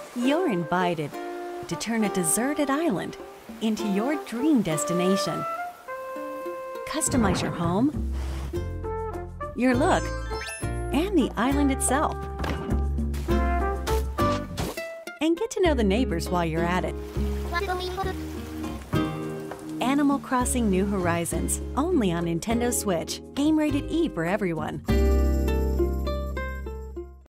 You're invited to turn a deserted island into your dream destination. Customize your home, your look, and the island itself. And get to know the neighbors while you're at it. Animal Crossing New Horizons, only on Nintendo Switch. Game rated E for everyone.